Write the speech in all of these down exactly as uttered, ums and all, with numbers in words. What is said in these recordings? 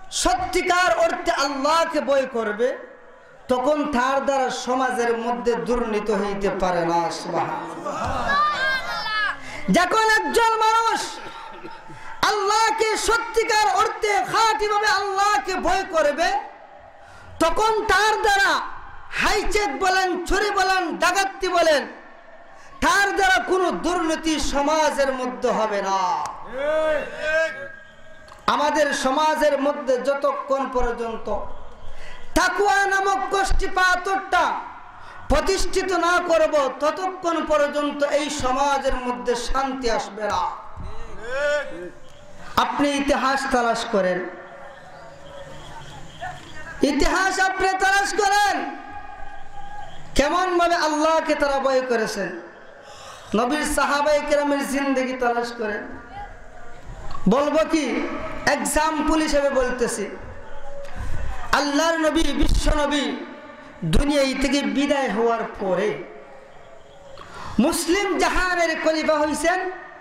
সত্যিকার অর্থে আল্লাহকে ভয় করবে, তখন তার দ্বারা সমাজের মধ্যে দুর্নীতি হইতে পারে না। সুবহানাল্লাহ। যখন একজন মানুষ আল্লাহকে সত্যিকার অর্থে খাঁটিভাবে আল্লাহকে ভয় করবে, তখন তার দ্বারা হাইচেক বলেন, চুরি বলেন, ডাকাতি বলেন, তার দ্বারা কোনো দুর্নীতি সমাজের মধ্যে হবে না। আমাদের সমাজের মধ্যে যতক্ষণ পর্যন্ত তাকওয়া নামক গোষ্ঠীপাতটা প্রতিষ্ঠিত না করব, ততক্ষণ পর্যন্ত এই সমাজের মধ্যে শান্তি আসবে না। আপনি ইতিহাস তালাশ করেন, ইতিহাস আপনি তালাশ করেন, কেমন ভাবে আল্লাহকে তারা ভয় করেছেন। নবীর সাহাবায়ে কেরামের জিন্দেগি তালাশ করেন। বলবো কি, এক্সাম্পল হিসেবে বলতেছি, আল্লাহর নবী, বিশ্ব নবী দুনিয়া থেকে বিদায় হওয়ার পরে মুসলিম জাহানের খলিফা হইছেন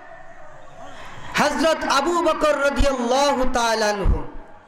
হযরত আবু বকর রাদিয়াল্লাহু তাআলা আনহু।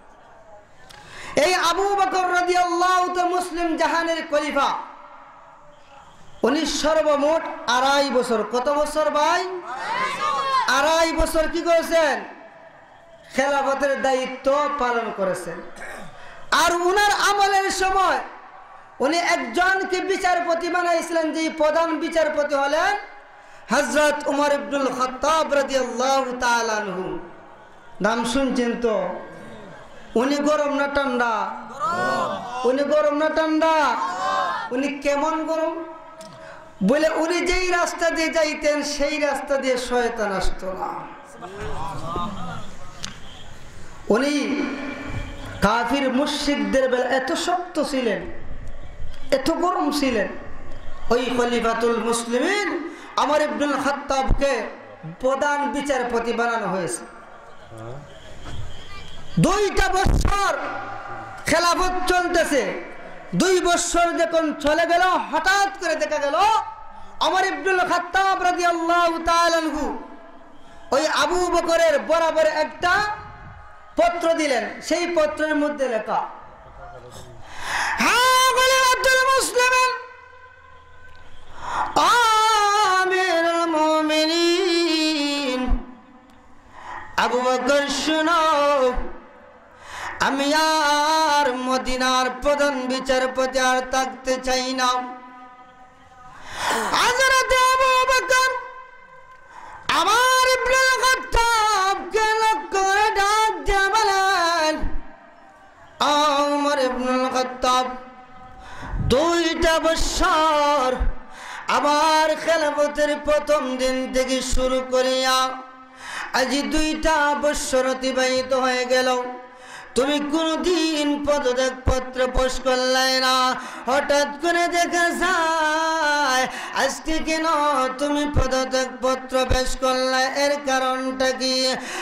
এই আবু বকর রাদিয়াল্লাহু তাআলা মুসলিম জাহানের খলিফা। উনি সর্বমোট আড়াই বছর, কত বছর ভাই? আড়াই বছর কি করেছেন? খেলাফতের দায়িত্ব পালন করেছেন। আর উনার আমলের সময় উনি একজনকে বিচারপতি বানাইছিলেন, যে প্রধান বিচারপতি হলেন হযরত উমর ইবনুল খাত্তাব রাদিয়াল্লাহু তাআলা আনহু। নাম শুনছেন তো? উনি গরম না ঠান্ডা? উনি গরম না ঠান্ডা? উনি কেমন গরম? বলে উনি যেই রাস্তা দিয়ে যাইতেন সেই রাস্তা দিয়ে শয়তান আসতো না। উনি কাফির মুশরিকদের বেলা এত শক্ত ছিলেন, এত গরম ছিলেন। ওই খলিফাতুল মুসলিমিন ওমর ইবনুল খাত্তাবকে প্রধান বিচারপতি বানানো হয়েছে। দুইটা বছর খেলাফত চলতেছে। দুই বছর যখন চলে গেল, হঠাৎ করে দেখা গেল ওমর ইবনুল খাত্তাব রাদিয়াল্লাহু তাআলা আনহু ওই আবু বকরের বরাবর একটা পত্র দিলেন। সেই পত্রের মধ্যে লেখা, হ্যাঁ খলিফাতুল মুসলিমিন আমিরুল মুমিনিন আবু বকর শুনো, আমি আর মদিনার প্রধান বিচারপতি আর থাকতে চাই না। হযরত আবু বকর আমার ইবনুল খাত্তাবকে লক্ষ্য করে ডাক দিয়ে বলেন, ওমর ইবনুল খাত্তাব, দুইটা বছর আমার খেলাফতের প্রথম দিন থেকে শুরু করিয়া আজ দুইটা বছর অতিবাহিত হয়ে গেল, তুমি কোনদিন পদত্যাগ পত্র পোষ করলে না। হঠাৎ করে দেখা যায় আজকে কেন তুমি পদত্যাগ পত্র পেশ করলে? এর কারণটা কি?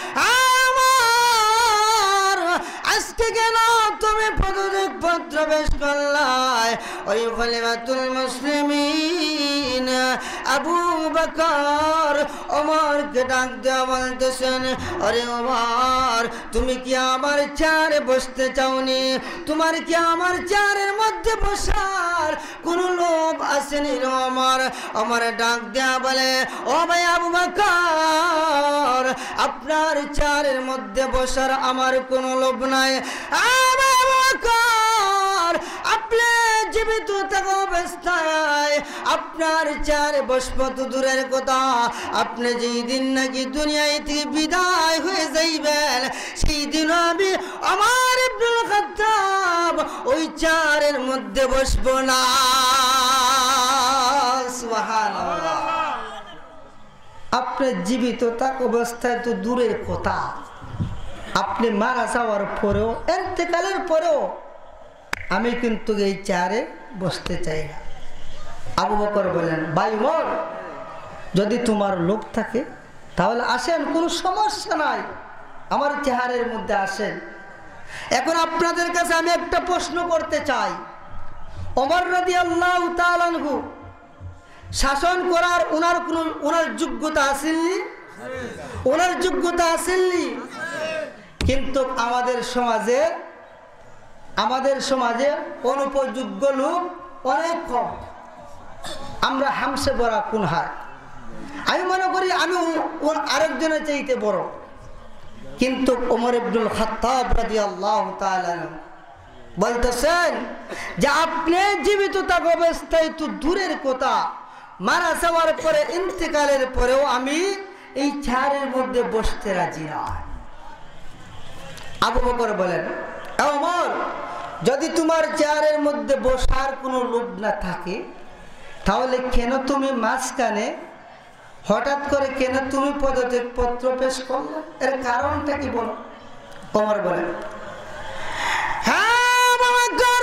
আমার আজকে কেন তুমি পদত্যাগ পত্র পেশ করলে? ওই খলিফাতুল মুসলিমিন আবু বকর ওমরকে ডাক দেওয়া বলতেছেন, আরে ওমর, তুমি কি আমার চেয়ারে বসতে চাওনি? তোমার কি আমার চেয়ারের মধ্যে বসার কোন লোভ আসেনি? ওমর ওমর ডাক দেওয়া বলে, ও ভাই আবু বকর, আপনার চেয়ারের মধ্যে বসার আমার কোনো লোভ নাই। আবু বকর, আপনি জীবিত থাকা অবস্থায় আপনার চেয়ারে বসবো তো দূরের কথা, আপনি যেই দিন নাকি দুনিয়ায় থেকে বিদায় হয়ে যাইবেন, সেই দিন আমি আমার ইবনুল খাত্তাব ওই চেয়ারের মধ্যে বসবো না। সুবহানাল্লাহ। আপনি জীবিত থাকা অবস্থায় তো দূরের কথা, আপনি মারা যাওয়ার পরেও, ইন্তেকালের পরেও আমি কিন্তু এই চেয়ারে বসতে চাই না। আবু বকর বলেন, ভাই ওমর, যদি তোমার লোভ থাকে তাহলে আসেন, কোনো সমস্যা নাই, আমার চেহারের মধ্যে আসেন। এখন আপনাদের কাছে আমি একটা প্রশ্ন করতে চাই, ওমর রাদিয়াল্লাহু তাআলা আনহু শাসন করার ওনার কোন ওনার যোগ্যতা আসেননি? ওনার যোগ্যতা আসেননি? কিন্তু আমাদের সমাজে আমাদের সমাজে অনুপযোগ্য লোক অনেক কম। আমরা হামসে বড়া কোন হার, আমি মনে করি আমি আরেকজনের চাইতে বড়, কিন্তু ওমর ইবনুল খাত্তাব রাদিয়াল্লাহু তাআলা বলতেছেন যে আপনি জীবিত থাকা অবস্থায় তো দূরের কথা, মারা যাওয়ার পরে ইন্তেকালের পরেও আমি এই চেয়ারের মধ্যে বসতে রাজি না। আবু বকর বলেন, ওমর, যদি তোমার চেয়ারের মধ্যে বসার কোনো লোভ না থাকে তাহলে কেন তুমি মাঝখানে হঠাৎ করে কেন তুমি পদত্যাগ পত্র পেশ করলে? এর কারণটা কি বলো? ওমর বলেন, হ্যাঁ আবু বকর,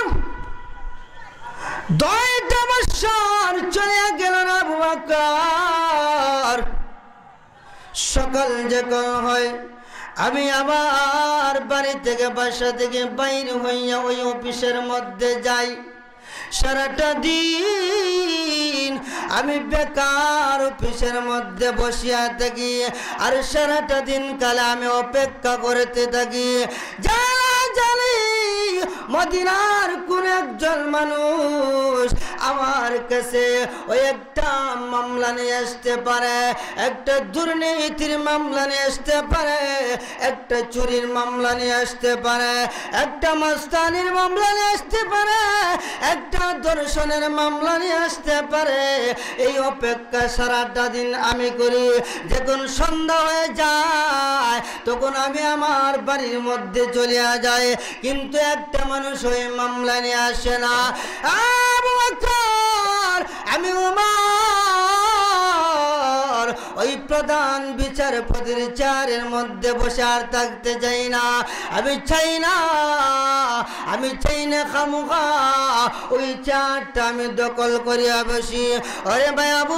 দুইটা বছর চলে গেল না আবু বকর, সকাল যখন হয় আমি আমার বাড়ি থেকে বাসা থেকে বাইরে হইয়া ওই অফিসের মধ্যে যাই। সারাটা দিন আমি বেকার অফিসের মধ্যে বসিয়া থাকি, আর সারাটা দিন কালে আমি অপেক্ষা করতে থাকি জালা জালি মদিনার কোন একজন মানুষ আমার কাছে ওই একটা মামলা নিয়ে আসতে পারে, একটা দুর্নীতির মামলা নিয়ে আসতে পারে, একটা চুরির মামলা নিয়ে আসতে পারে, একটা মাস্তানির মামলা নিয়ে আসতে পারে, একটা দর্শনের মামলা নিয়ে আসতে পারে। এই অপেক্ষা সারাটা দিন আমি করি। যখন সন্ধ্যা হয়ে যায় তখন আমি আমার বাড়ির মধ্যে চলে যাই, কিন্তু একটা মানুষ ওই মামলা নিয়ে আসে না। আবু বকর, আমি ওমর ওই প্রধান বিচারপতির চেয়ারের মধ্যে বসে আর থাকতে চাই না। আমি চাই না আমি চাই না খামুখা ওই চেয়ারটা আমি দখল করিয়া বসি। আরে ভাই আবু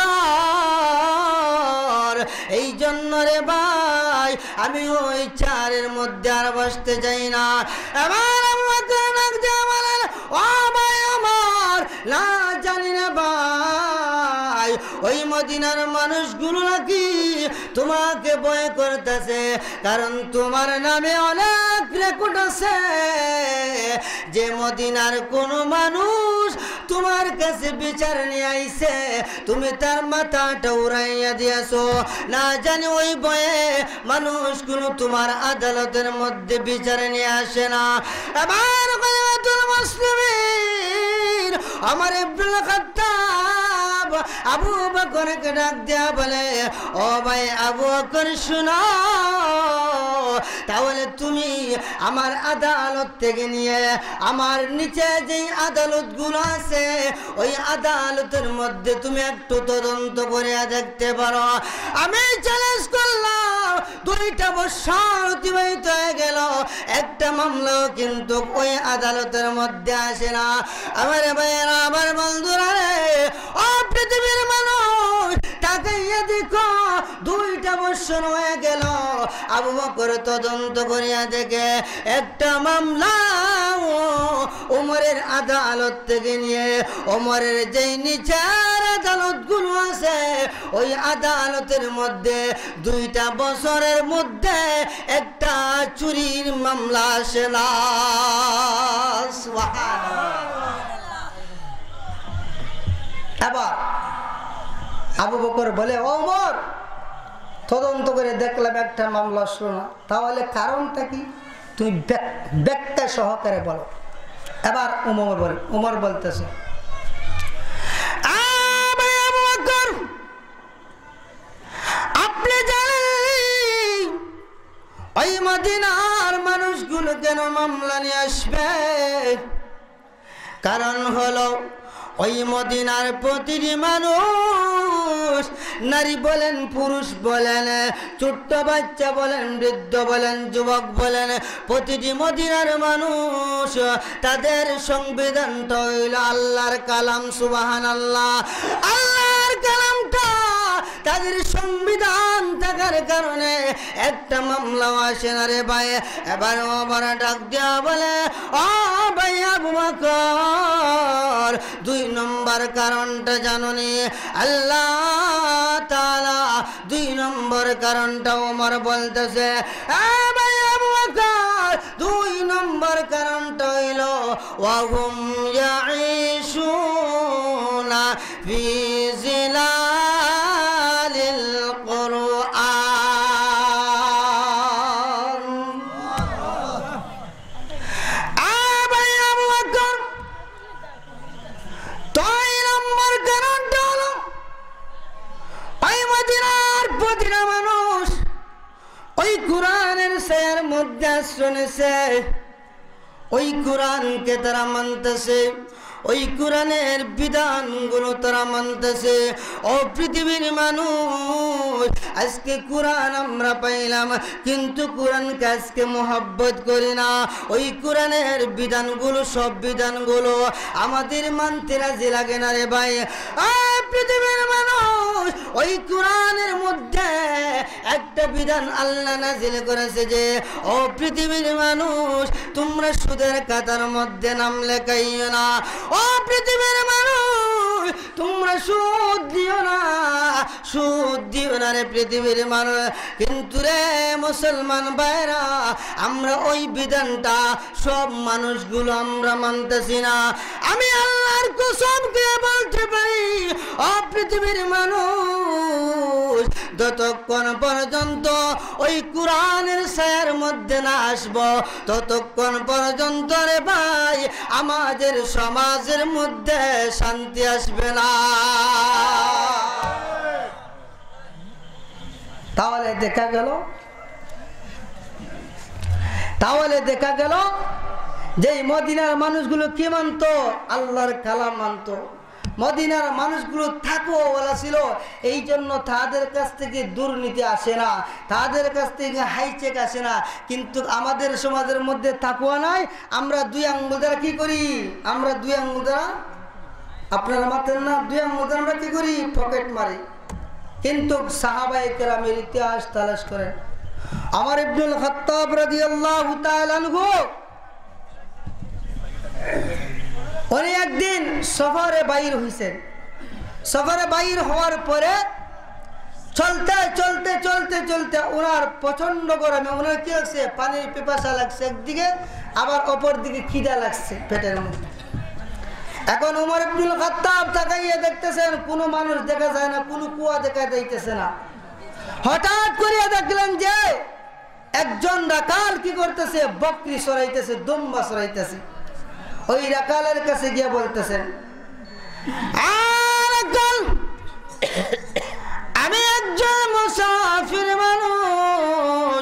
বকর, এই জন্য রে ভাই আমি ওই চেয়ারের মধ্যে আর বসতে চাই না। এবার আবু বকর ডাক দিয়ে বলেন, ও ভাই আমার, না জানি না ভাই, ওই মদিনার মানুষগুলো নাকি তোমাকে ভয় করতেছে, কারণ তোমার নামে অনেক রেকর্ড আছে যে মদিনার কোন মানুষ তোমার কাছে বিচার নিয়ে আইছে, তুমি তার মাথাটা উড়াইয়া দিয়েছো। না জানি ওই ভয়ে মানুষগুলো তোমার আদালতের মধ্যে বিচার নিয়ে আসে না। এবার খলিফাতুল মুসলিমিন ওমর ইবনুল খাত্তাব আবু বকরকে ডাক দিয়া বলে, ও ভাই আবু বকর শুনো, তাহলে তুমি আমার আদালত থেকে নিয়ে আমার নিচে যে আদালত গুলো আছে ওই আদালতের মধ্যে তুমি একটু তদন্ত করে দেখতে পারো। আমি চ্যালেঞ্জ করলাম, দুইটা বছর অতিবাহিত হয়ে গেল, একটা মামলাও কিন্তু ওই আদালতের মধ্যে আসে না। আমার ভাইয়েরা, আমার বন্ধুরা রে, ও পৃথিবীর মানুষ, তাকাইয়া দেখো, দুইটা বছর হয়ে গেল, আবু বকর তদন্ত করিয়া দেখে একটা মামলা ওমরের আদালত থেকে নিয়ে ওমরের যেই নিচের আদালত গুলো আছে ওই আদালতের মধ্যে দুইটা বছরের মধ্যে একটা চুরির মামলা আসে না। এবার আবু বকর বলে, ওমর, তদন্ত করে দেখলাম একটা মামলা আসলো না, তাহলে কারণটা কি তুমি ব্যাখ্যা সহকারে বলো। এবার উমর বল উমর বলতেছে, আপনি জানেন ওই মদিনার মানুষগুলো কেন মামলা নিয়ে আসবে? কারণ হলো ওই মদিনার প্রতিটি মানুষ, নারী বলেন পুরুষ বলেন, ছোট্ট বাচ্চা বলেন, বৃদ্ধ বলেন, যুবক বলেন, প্রতিটি মদিনার মানুষ তাদের সংবিধানটা হইল আল্লাহর কালাম। সুবহানাল্লাহ, আল্লাহর কালামটা তাদের সংবিধান থাকার কারণে একটা মামলা আসে না রে ভাই। এবার আবার ডাক দেয়া বলে, ও ভাই আবু বকর, দুই নম্বর কারণটা জানোনি? আল্লাহ তাআলা দুই নম্বর কারণটা ওমর বলতেছে, এ ভাই আবু বকর, দুই নম্বর কারণটা হইল وهم يعيشون في ظلال القرآن আবাই আবু বকর তাই নম্বর কারণটা হলো ওই মদিনার প্রতিটা মানুষ ওই কোরআনের ছায়ার মধ্যে শুনেছে ওই কোরআনকে তারা মানতেছে ওই কোরআনের বিধানগুলো তারা মানতেছে ও পৃথিবীর মানুষ আজকে কোরআন আমরা পাইলাম কিন্তু কোরআনকে আজকে মোহাব্বত করি না ওই কোরআনের বিধানগুলো সব বিধানগুলো আমাদের মানতে রাজি লাগে না রে ভাই পৃথিবীর মানুষ ওই কোরআনের মধ্যে একটা বিধান আল্লাহ নাজিল করেছে যে ও পৃথিবীর মানুষ তোমরা সুদের খাতার মধ্যে নাম লেখাইও না ও পৃথিবীর মানুষ তোমরা সুদ দিও না সুদ দিও না রে পৃথিবীর মানুষ কিন্তু রে মুসলমান ভাইরা আমরা ওই বিধানটা সব মানুষগুলো আমরা মানতেছি না আমি আল্লাহর কসম করে বলতে পারি ও পৃথিবীর মানুষ যতক্ষণ পর্যন্ত ওই কোরআনের ছায়ার মধ্যে না আসবো ততক্ষণ পর্যন্ত রে ভাই আমাদের সমাজের মধ্যে শান্তি আসবে না তাহলে দেখা গেল তাহলে দেখা গেল যে মদিনার মানুষগুলো কি মানতো আল্লাহর কালাম মানতো মদিনার মানুষগুলো তাকওয়াওয়ালা ছিল এই জন্য তাদের কাছ থেকে দুর্নীতি আসে না তাদের কাছ থেকে হাইচেক আসে না কিন্তু আমাদের সমাজের মধ্যে তাকওয়া নাই আমরা দুই আঙ্গুল দ্বারা কি করি আমরা দুই আঙ্গুল দ্বারা আপনারা মাতেন না দুই আঙ্গুল দ্বারা আমরা কি করি পকেট মারি কিন্তু সাহাবায়ে কেরামের ইতিহাস তালাশ করেন ওমর ইবনুল খাত্তাব রাদিয়াল্লাহু তাআলা আনহু উনি একদিন সফরে বাইর হইছেন সফরে বাইর হওয়ার পরে চলতে চলতে চলতে চলতে ওনার প্রচন্ড গরমে ওনার কি হচ্ছে পানির পিপাসা লাগছে একদিকে আবার অপর দিকে খিদা লাগছে পেটের মধ্যে এখন ওমর ইবনুল খাত্তাব তাকাইয়ে দেখতেছেন কোনো মানুষ দেখা যায় না কোনো কুয়া দেখা যাইতেছে না হঠাৎ করে দেখলেন যে একজন রাখাল কি করতেছে বকরি সরাইতেছে দুম্বা সরাইতেছে ওই রাখালের কাছে গিয়ে বলতেছেন আমি একজন মুসাফির মানুষ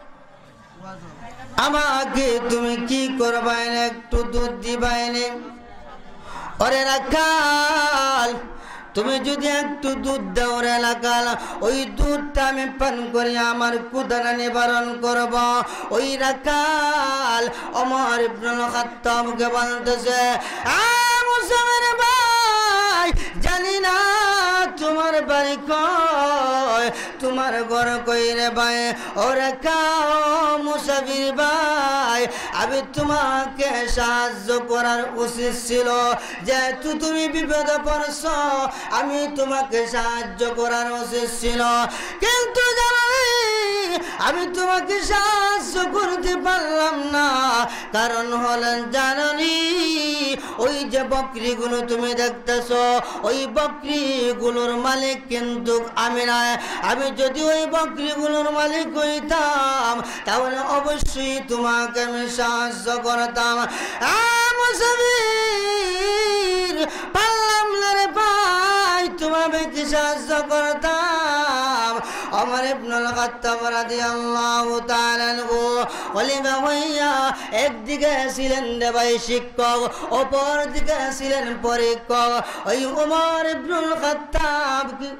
আমাকে তুমি কি করবাই না একটু দুধ দিবাই না ওরে রাখাল তুমি যদি একটু দুধ দাও রে রাখাল ওই দুধটা আমি পান করে আমার ক্ষুধা নিবারণ করব ওই রাখাল ওমর ইবনুল খাত্তাবকে বলতেছে আ মুসাফির ভাই জানি না তোমার বাড়ি কই তোমার ঘর কই রে ভাই ও রাখাল মুসাফির ভাই আমি তোমাকে সাহায্য করার উচিত ছিল যেহেতু তুমি বিপদে পড়ছো আমি তোমাকে সাহায্য করার উচিত ছিল কিন্তু জানি আমি তোমাকে সাহায্য করতে পারলাম না কারণ হলেন জানি ওই যে বকরিগুলো তুমি দেখতেছো ওই বকরিগুলোর মালিক কিন্তু আমি না আমি যদি ওই বকরিগুলোর মালিক হইতাম তাহলে অবশ্যই তোমাকে আমি সাহায্য করতাম আ মুসাফির পারলাম না রে ভাই তোমাকে কি সাহায্য করতাম ওমর ইবনুল খাত্তাব রাদিয়াল্লাহু তাআলা আনহু খলিফা হইয়া একদিকে ছিলেন রে ভাই শিক্ষক অপর দিকে ছিলেন পরীক্ষক ওই ওমর ইবনুল খাত্তাব কি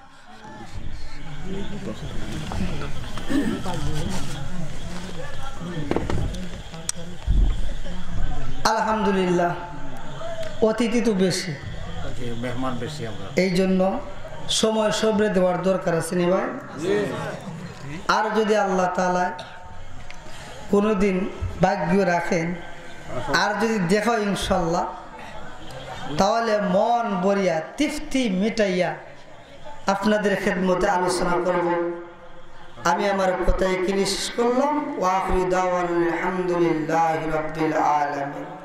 আলহামদুলিল্লাহ অতিথি তো বেশি মেহমান বেশি আমরা এই জন্য সময় সবরে দেওয়ার দরকার আছে নি ভাই আর যদি আল্লাহ তাআলা কোনোদিন ভাগ্য রাখেন আর যদি দেখো ইনশাল্লাহ তাহলে মন ভরিয়া তৃপ্তি মিটাইয়া আপনাদের খেদমতে আলোচনা করব আমি আমার কথা এখানে শেষ করলাম ওয়া আখিরু দাওয়ানা আলহামদুলিল্লাহি রাব্বিল আলামিন।